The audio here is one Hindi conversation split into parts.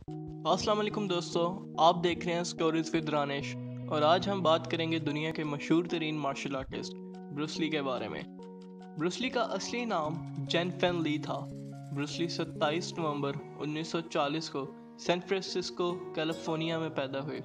अस्सलाम वालेकुम दोस्तों, आप देख रहे हैं स्टोरीज विद रानेश और आज हम बात करेंगे दुनिया के मशहूर तरीन मार्शल आर्टिस्ट ब्रूस ली के बारे में। ब्रूस ली का असली नाम जेन फेन ली था। ब्रूस ली 27 नवंबर 1940 को सैन फ्रांसिस्को कैलिफोर्निया में पैदा हुए।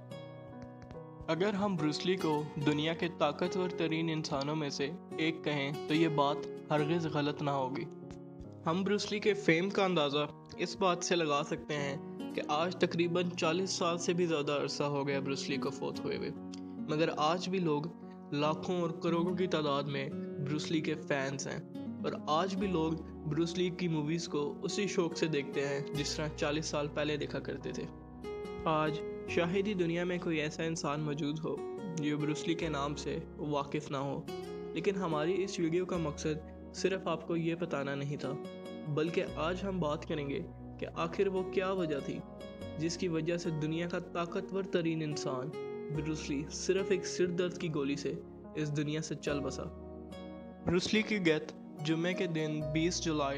अगर हम ब्रूस ली को दुनिया के ताकतवर तरीन इंसानों में से एक कहें तो ये बात हरगिज़ गलत ना होगी। हम ब्रूस ली के फेम का अंदाज़ा इस बात से लगा सकते हैं कि आज तकरीबन 40 साल से भी ज़्यादा अरसा हो गया ब्रूस ली को फौत हुए हुए, मगर आज भी लोग लाखों और करोड़ों की तादाद में ब्रूस ली के फैंस हैं और आज भी लोग ब्रूस ली की मूवीज़ को उसी शौक से देखते हैं जिस तरह 40 साल पहले देखा करते थे। आज शायद ही दुनिया में कोई ऐसा इंसान मौजूद हो जो ब्रूस ली के नाम से वाकिफ़ ना हो, लेकिन हमारी इस वीडियो का मकसद सिर्फ आपको ये बताना नहीं था, बल्कि आज हम बात करेंगे कि आखिर वो क्या वजह थी जिसकी वजह से दुनिया का ताकतवर तरीन इंसान ब्रूस ली सिर्फ एक सिर दर्द की गोली से इस दुनिया से चल बसा। ब्रूस ली की डेथ जुम्मे के दिन 20 जुलाई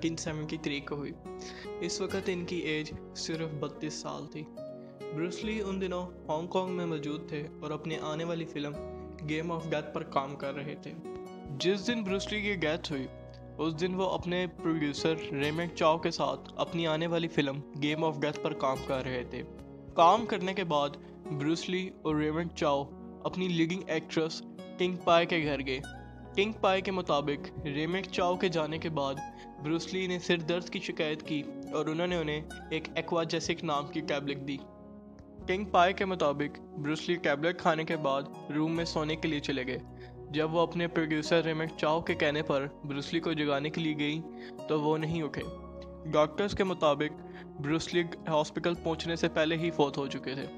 1973 को हुई। इस वक्त इनकी एज सिर्फ 32 साल थी। ब्रूस ली उन दिनों हांगकांग में मौजूद थे और अपने आने वाली फिल्म गेम ऑफ डेथ पर काम कर रहे थे। जिस दिन ब्रूस ली की डेथ हुई उस दिन वो अपने प्रोड्यूसर रेमेंड चाओ के साथ अपनी आने वाली फिल्म गेम ऑफ डेथ पर काम कर रहे थे। काम करने के बाद ब्रूस ली और रेमेंड चाओ अपनी लीडिंग एक्ट्रेस टिंग पाई के घर गए। टिंग पाई के मुताबिक रेमेंड चाओ के जाने के बाद ब्रूस ली ने सिर दर्द की शिकायत की और उन्होंने उन्हें एक एक्वाजेसिक नाम की टैबलेट दी। टिंग पाई के मुताबिक ब्रूस ली टैबलेट खाने के बाद रूम में सोने के लिए चले गए। जब वो अपने प्रोड्यूसर रेमेंड चाओ के कहने पर ब्रूस ली को जगाने के लिए गई तो वो नहीं उठे। डॉक्टर्स के मुताबिक ब्रूस ली हॉस्पिटल पहुंचने से पहले ही फौत हो चुके थे।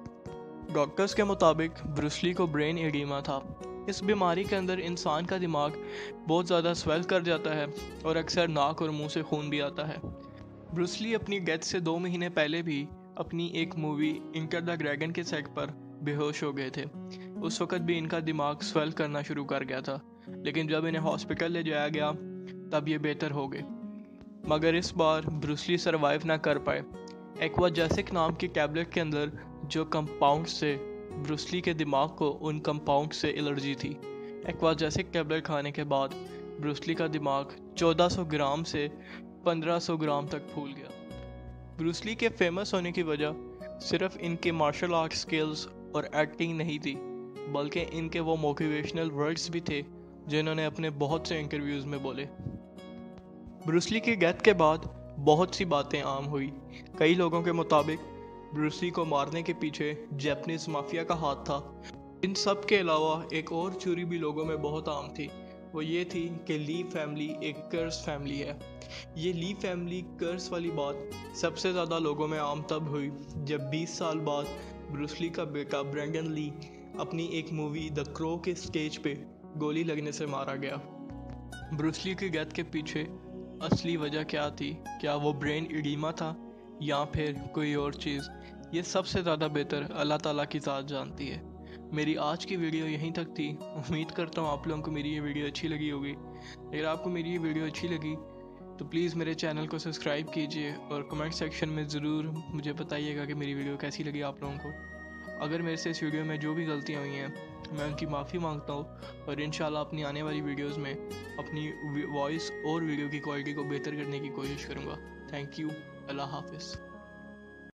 डॉक्टर्स के मुताबिक ब्रूस ली को ब्रेन एडीमा था। इस बीमारी के अंदर इंसान का दिमाग बहुत ज़्यादा स्वेल कर जाता है और अक्सर नाक और मुंह से खून भी आता है। ब्रूस ली अपनी डेथ से 2 महीने पहले भी अपनी एक मूवी इंटर द ड्रैगन के सेट पर बेहोश हो गए थे। उस वक्त भी इनका दिमाग स्वेल करना शुरू कर गया था, लेकिन जब इन्हें हॉस्पिटल ले जाया गया तब ये बेहतर हो गए, मगर इस बार ब्रूस ली सरवाइव ना कर पाए। एक्वाजेसिक नाम की टैबलेट के अंदर जो कंपाउंड से ब्रूस ली के दिमाग को उन कंपाउंड से एलर्जी थी। एक्वाजेसिक टैबलेट खाने के बाद ब्रूस ली का दिमाग 1400 ग्राम से 1500 ग्राम तक फूल गया। ब्रूस ली के फेमस होने की वजह सिर्फ इनके मार्शल आर्ट स्किल्स और एक्टिंग नहीं थी, बल्कि इनके वो मोटिवेशनल वर्ड्स भी थे जिन्होंने अपने बहुत से इंटरव्यूज़ में बोले। ब्रूस ली की डेथ के बाद बहुत सी बातें आम हुई। कई लोगों के मुताबिक ब्रूस ली को मारने के पीछे जापानीज माफिया का हाथ था। इन सब के अलावा एक और थ्योरी भी लोगों में बहुत आम थी, वो ये थी कि ली फैमिली एक कर्स फैमिली है। ये ली फैमिली कर्स वाली बात सबसे ज़्यादा लोगों में आम तब हुई जब 20 साल बाद ब्रूस ली का बेटा ब्रेंडन ली अपनी एक मूवी द क्रो के स्टेज पे गोली लगने से मारा गया। ब्रूस ली की डेथ के पीछे असली वजह क्या थी? क्या वो ब्रेन एडीमा था या फिर कोई और चीज़? ये सबसे ज़्यादा बेहतर अल्लाह ताला की ज़ात जानती है। मेरी आज की वीडियो यहीं तक थी। उम्मीद करता हूँ आप लोगों को मेरी ये वीडियो अच्छी लगी होगी। अगर आपको मेरी ये वीडियो अच्छी लगी तो प्लीज़ मेरे चैनल को सब्सक्राइब कीजिए और कमेंट सेक्शन में ज़रूर मुझे बताइएगा कि मेरी वीडियो कैसी लगी आप लोगों को। अगर मेरे से इस वीडियो में जो भी गलतियाँ हुई हैं मैं उनकी माफ़ी मांगता हूँ और इंशाल्लाह अपनी आने वाली वीडियोज़ में अपनी वॉइस और वीडियो की क्वालिटी को बेहतर करने की कोशिश करूँगा। Thank you. अल्लाह हाफिज़।